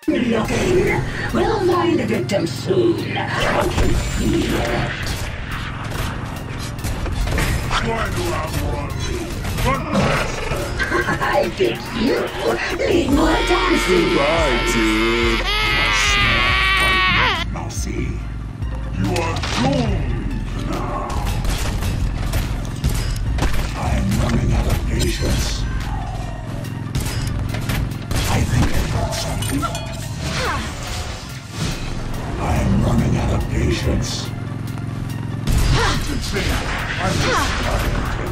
Nothing. We'll find the victim soon. I can feel it. Why do I run me? Run faster! I think you need more dancing. Bye, dude. Mousy, you are doomed now. I am running out of patience. I think I heard something. I am running out of patience. I'm just tired.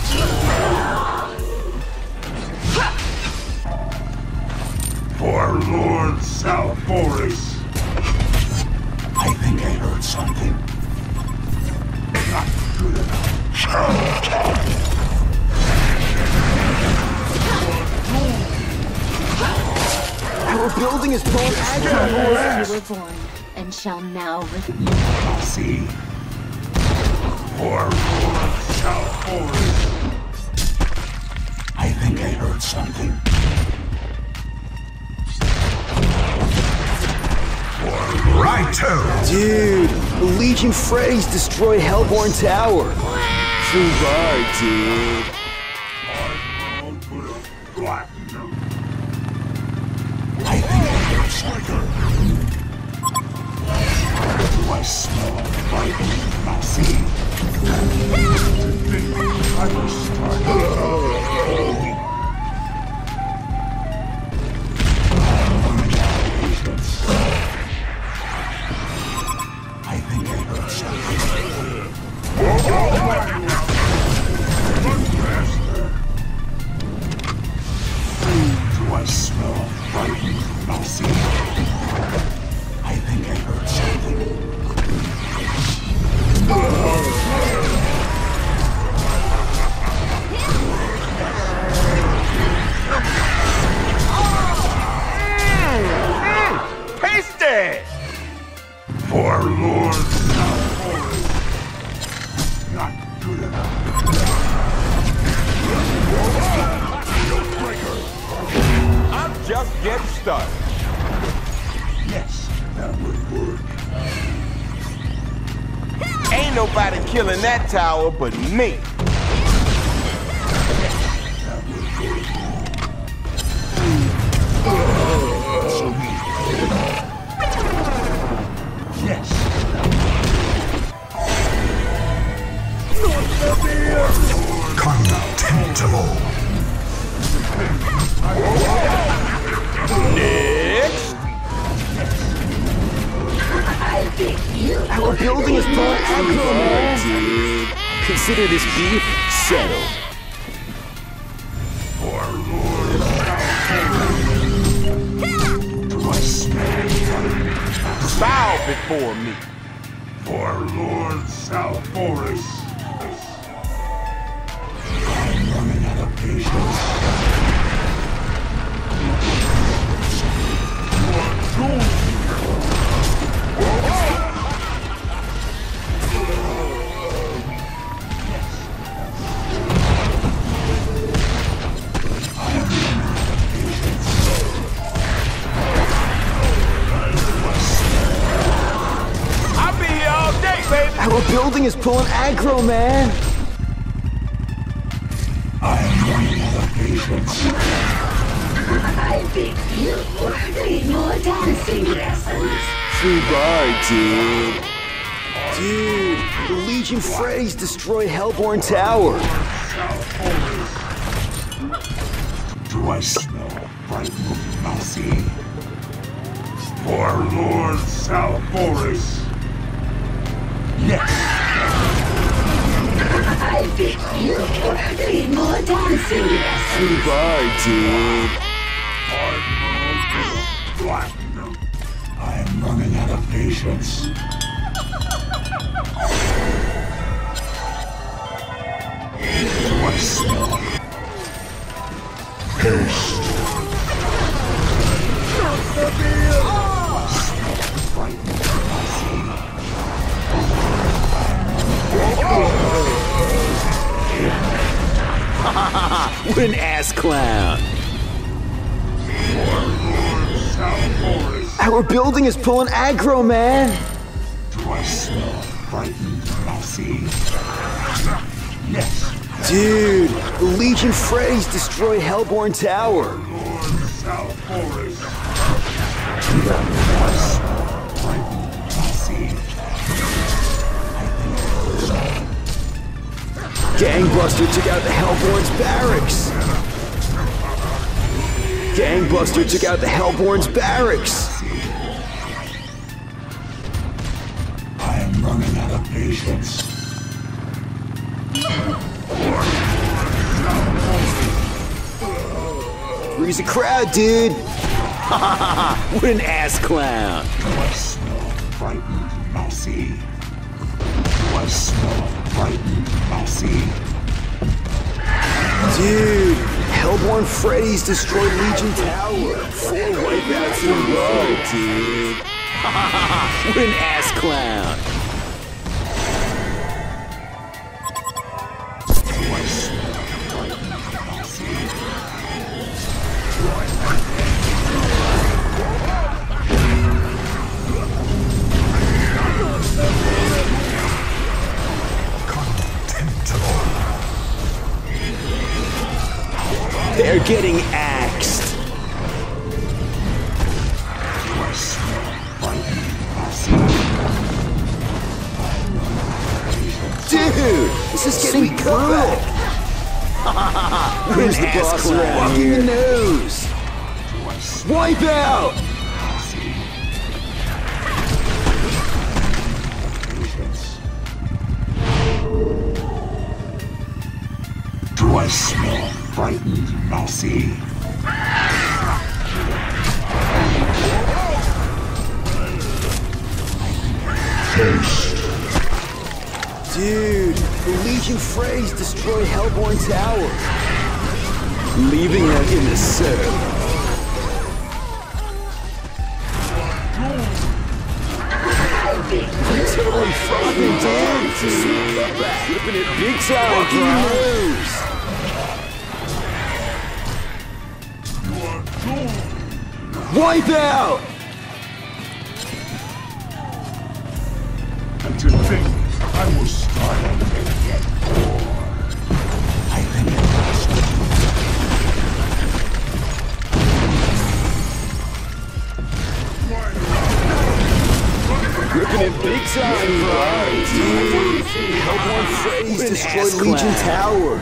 For Lord Salforis. I think I heard something. Not good enough. Our building is blown aggro. You were born and shall now See? For Lord Salforis. I think I heard something. Righto! Dude, the Legion Freys destroyed Hellborn Tower. Too bad, dude. Platinum. I think I heard something. Do I smell fighting, Mousy? I must start. I think I heard something. Run faster! Do I smell frightened, Mousy? I think I heard something. Tasty! For Lord Salforis. Not good enough. I'm just getting started. Yes, that would work. Ain't nobody killing that tower but me. Yes. Contemptible. Next. I think you. Our building is blown aggro, man. Dude, consider this beef settled. For Lord Salforis. Do I smell? Bow before me. For Lord Salforis. I'm running out of patience. You are doomed. I'll be here all day, baby. Our building is pulling aggro, man. I am running out of patience. I think you need more dancing lessons. Too bad, dude. Dude, the Legion Freys destroyed Hellborn Tower. Do I smell frightened, Mousy? For Lord Salforis. Yes. I think you need more dancing lessons. Too bad, dude. Platinum. I am running out of patience. Do I smell haste? What an ass clown. For Lord Our building is pulling aggro, man. Do I smell frightened, mousy? Yes. Dude, the Legion Freys destroyed Hellborn Tower. Gangbuster took out the Hellborn's barracks. Gangbuster took out the Hellborn's barracks. I am running out of patience. Freeze a crowd, dude. What an ass clown. Do I smell frightened, mousy? Do I smell frightened, mousy? Dude, Hellborn Freddy's destroyed Legion Tower. 4 wipeouts in a row, dude. What an ass clown. Do I smell frightened, mousy? They're getting axed. Do I smell frightened, mousy? Dude, this is getting cool. Where's the boss around here? In the nose. Wipe out. Do I smell frightened, mousy? Dude, the Legion Freys destroyed Hellborn Tower, leaving them in the surf. Totally fucking dead. Flipping it big time, bro. Wipe out! And to think I was starting to get bored. I think it was. Ripping it big time, bro. Dude, Hellborn Freys destroyed Legion Tower.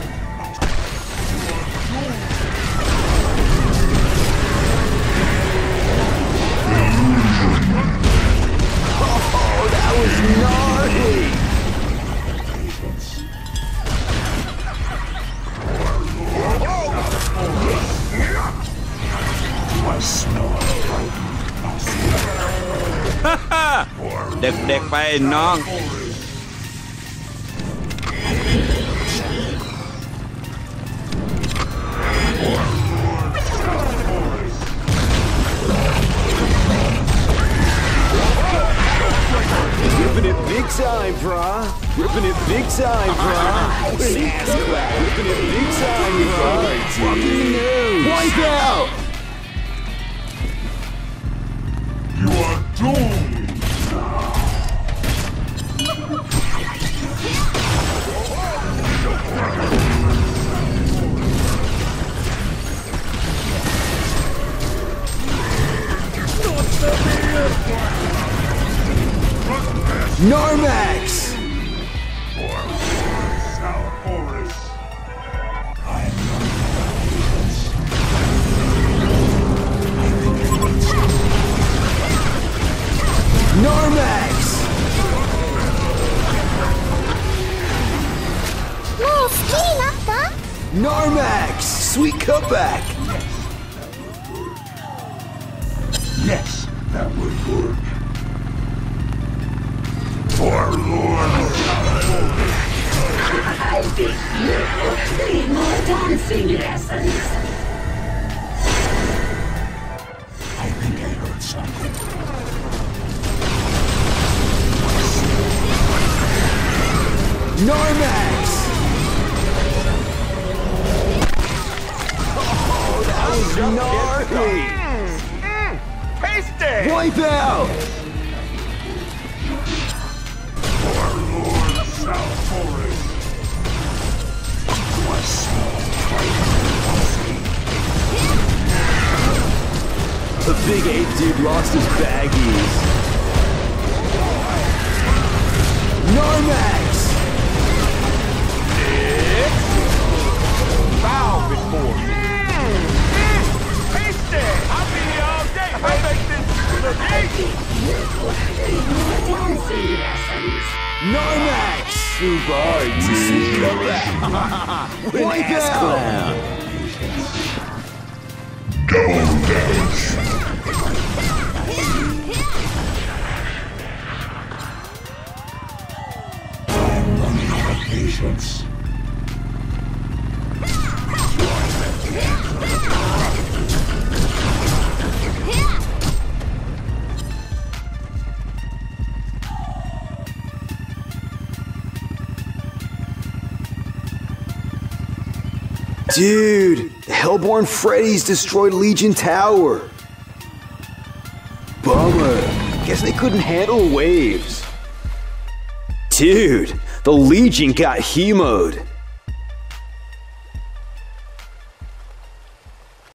Oh, that was gnarly. Do I smell frightened, mousy? เด็กๆไปน้อง Ripping it big time, brah. Ripping it big time, brah. What an ass clap. Ripping it big time, brah. Fucking news. Wipe out. You are doomed! Narmax! Narmax! Narmax! Sweet cutback! Yes, that would work. For Lord I think you need more dancing lessons. I think I heard something. Narmax! Oh, that was gnarly! Wipeout! Our Lord shall forage. Do I smell fighting? The big ape dude lost his baggies. Narmax! Bow before me. Taste it! I'll be here all day. I make this look easy. Dancing lessons. Narmax! Super dude! Wipeout! Double damage. I'm running out of patience. Dude, the Hellborn Freddy's destroyed Legion Tower. Bummer. Guess they couldn't handle waves. Dude, the Legion got hemoed.